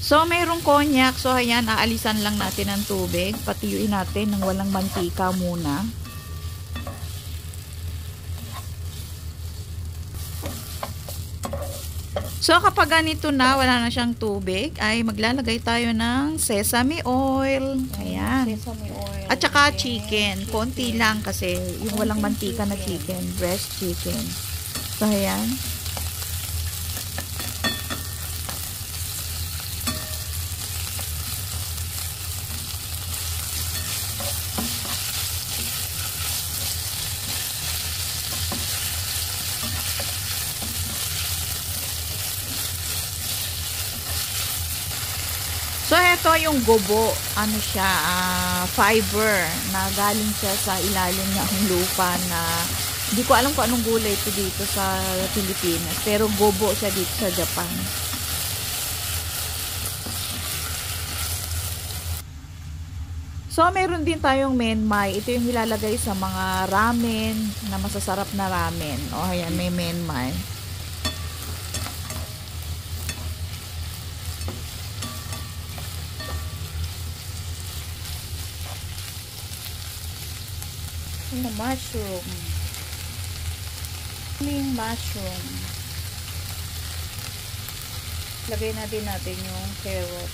So, mayroong konyak. So, ayan, aalisan lang natin ang tubig. Patiyuin natin ng walang mantika muna. So, kapag ganito na, wala na siyang tubig, ay maglalagay tayo ng sesame oil. Ayan. Sesame oil. At saka chicken. Konti lang kasi yung walang mantika na chicken. Breast chicken. So, ayan. So, ito yung gobo. Ano siya? Fiber na galing siya sa ilalim ng lupa na hindi ko alam kung anong gulay ito dito sa Pilipinas. Pero gobo siya dito sa Japan. So, meron din tayong menmai. Ito yung ilalagay sa mga ramen na masasarap na ramen. O, ayan, may menmai. The mushroom. Yung mushroom. Lagay na din natin yung carrot.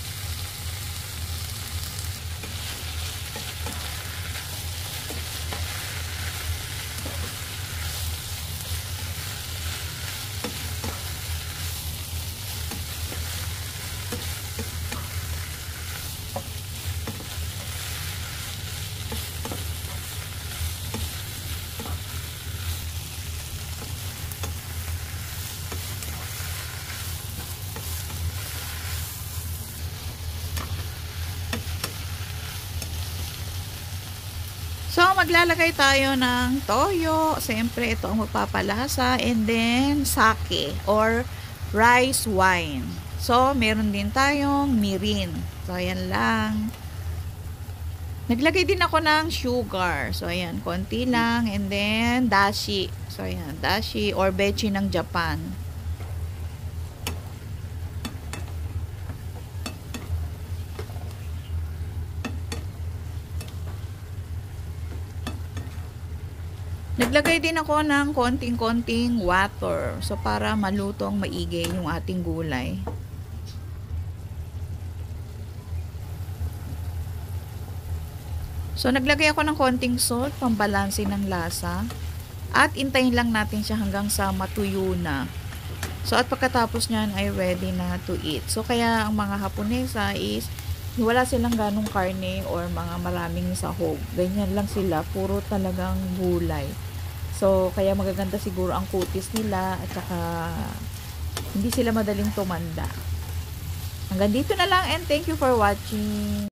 So, maglalagay tayo ng toyo. Siyempre, ito ang magpapalasa. And then, sake or rice wine. So, meron din tayong mirin. So, ayan lang. Naglagay din ako ng sugar. So, ayan, konti lang. And then, dashi. So, ayan, dashi or bechi ng Japan. Naglagay din ako ng konting-konting water. So, para malutong maigi yung ating gulay. So, naglagay ako ng konting salt, pambalanse ng lasa. At intayin lang natin siya hanggang sa matuyo na. So, at pagkatapos nyan ay ready na to eat. So, kaya ang mga Haponesa is wala silang ganong karne or mga maraming sahog. Ganyan lang sila. Puro talagang gulay. So, kaya magaganda siguro ang kutis nila at saka hindi sila madaling tumanda. Hanggang dito na lang and thank you for watching.